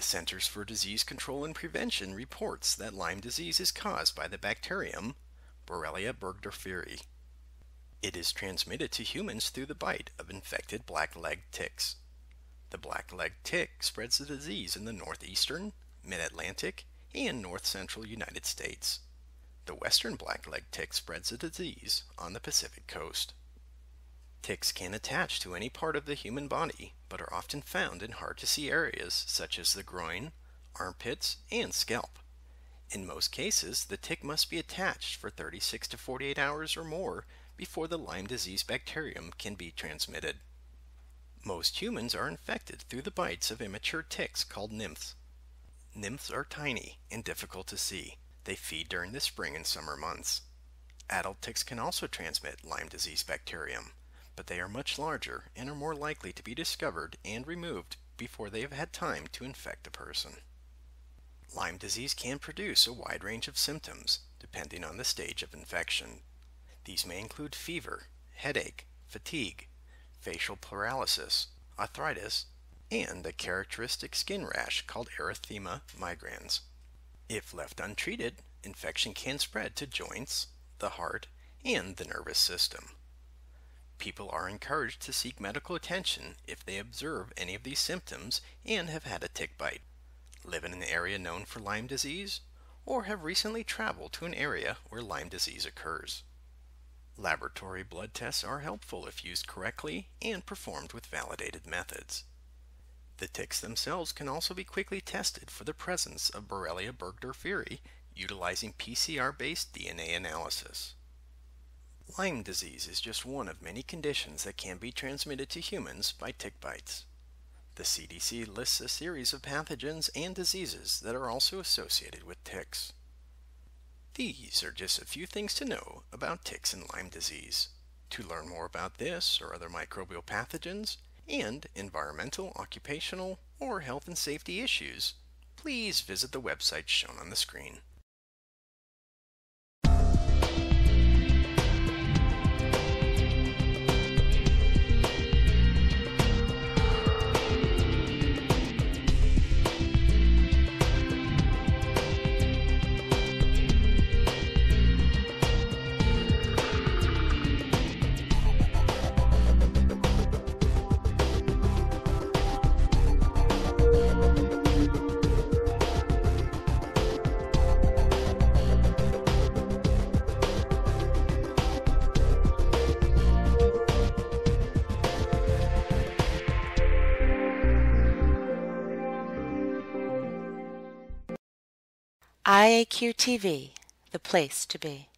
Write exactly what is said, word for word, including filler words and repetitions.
The Centers for Disease Control and Prevention reports that Lyme disease is caused by the bacterium Borrelia burgdorferi. It is transmitted to humans through the bite of infected black-legged ticks. The black-legged tick spreads the disease in the northeastern, mid-Atlantic, and north-central United States. The western black-legged tick spreads the disease on the Pacific coast. Ticks can attach to any part of the human body, but are often found in hard-to-see areas such as the groin, armpits, and scalp. In most cases, the tick must be attached for thirty-six to forty-eight hours or more before the Lyme disease bacterium can be transmitted. Most humans are infected through the bites of immature ticks called nymphs. Nymphs are tiny and difficult to see. They feed during the spring and summer months. Adult ticks can also transmit Lyme disease bacterium, but they are much larger and are more likely to be discovered and removed before they have had time to infect a person. Lyme disease can produce a wide range of symptoms depending on the stage of infection. These may include fever, headache, fatigue, facial paralysis, arthritis, and a characteristic skin rash called erythema migrans. If left untreated, infection can spread to joints, the heart, and the nervous system. People are encouraged to seek medical attention if they observe any of these symptoms and have had a tick bite, live in an area known for Lyme disease, or have recently traveled to an area where Lyme disease occurs. Laboratory blood tests are helpful if used correctly and performed with validated methods. The ticks themselves can also be quickly tested for the presence of Borrelia burgdorferi utilizing P C R-based D N A analysis. Lyme disease is just one of many conditions that can be transmitted to humans by tick bites. The C D C lists a series of pathogens and diseases that are also associated with ticks. These are just a few things to know about ticks and Lyme disease. To learn more about this or other microbial pathogens and environmental, occupational, or health and safety issues, please visit the website shown on the screen. I A Q T V, the place to be.